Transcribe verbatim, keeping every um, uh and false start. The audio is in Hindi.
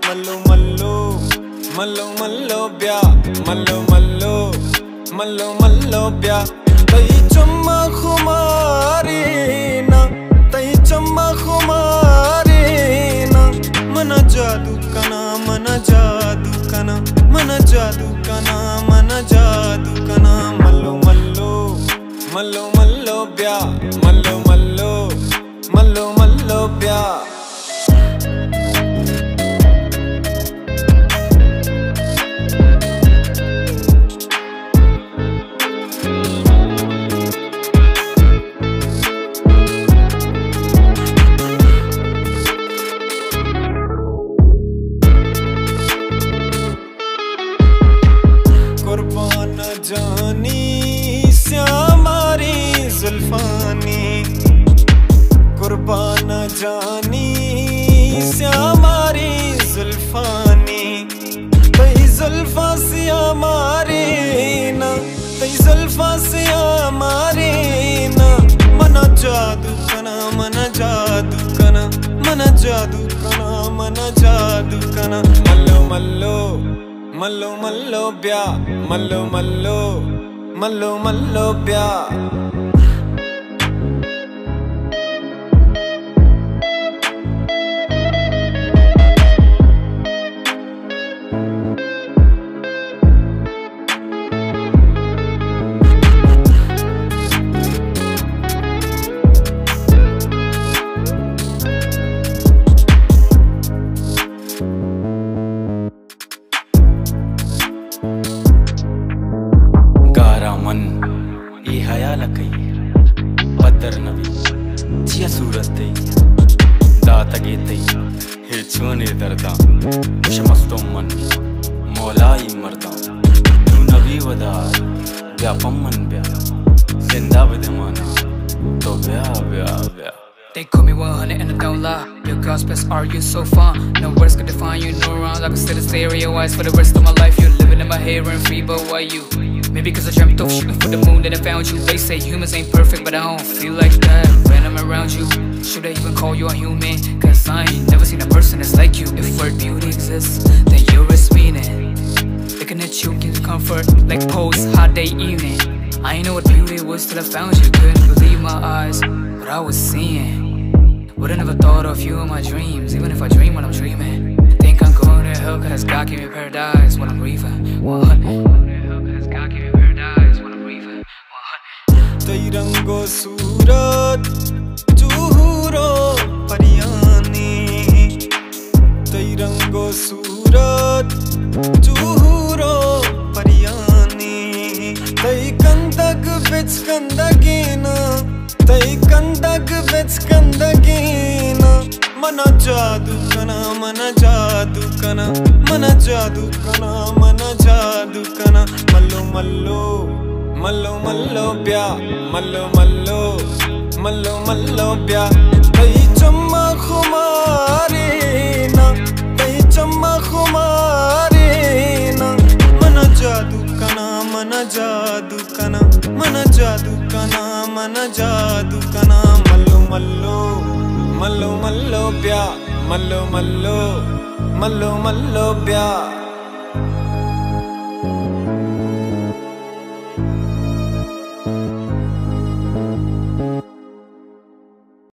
मल्लो मल्लो मल्लो मल्लो ब्या मल्लो मल्लो मल्लो मल्लो ब्या तई चम्मा खुमारी ना तई चम्मा खुमारी ना मना जादू कना मना जादू कना मना जादू कना मना जादू कना मल्लो मल्लो मल्लो मल्लो ब्या मल्लो मल्लो मल्लो मल्लो ब्या कुर्बान जानी श्यामारी जुल्फानी कुर्बान जानी श्यामारी जुल्फानी तई जुल्फा श्यामारी ना तई जुल्फा श्यामारी ना मना जादू कना मना जादू कना मना जादू कना मना जादू कना मल्लो मल्लो मल्लो मल्लो ब्या मल्लो मल्लो मल्लो मल्लो ब्या मन ये हयाल कई पत्थर नवी जिया सूरत तई दात गे तई हे छुने दरदा शमस्तो मन मौलाई मरदा तू नवी वदा ब्या पम्मन ब्या जिंदा विदमाना तो ब्या ब्या ब्या They call me one hundred and I don't lie. Your God's best art, you so fine. No words could define you, no rhymes. I can sit and stereo eyes for the rest of my life. You're living in my head, rent free, but why you? Maybe cause I dreamt of shooting for the moon, then I found you. They say humans ain't perfect, but I don't feel like that when I'm around you. Should I even call you a human? Cause I ain't never seen a person that's like you. If word beauty exists, then you're its meaning. Looking at you gives comfort, like post, hot day evening. I ain't know what beauty was till I found you. Couldn't believe my eyes, what I was seeing. Would've never thought of you in my dreams, even if I dream when I'm dreaming. Think I'm going to hell cause God gave me paradise when I'm breathing. one hundred तई रंगो सूरत चूहुरो परियानी तई रंगो सूरत चूहुरो परियानी तई कंदक बिच कंदगीना तई कंदक बिच कंदगीना मना जादू कना मना जादू कना मना जादू कना मना जादू कना मल्लो मल्लो मल्लो मल्लो ब्या मल्लो मल्लो मल्लो मल्लो ब्या तई चम्मा खुमारी ना तई चम्मा खुमारी ना मना जादू कना मना जादू कना मना जादू कना मना जादू कना मल्लो मल्लो मल्लो मल्लो ब्या मल्लो मल्लो मल्लो मल्लो ब्या।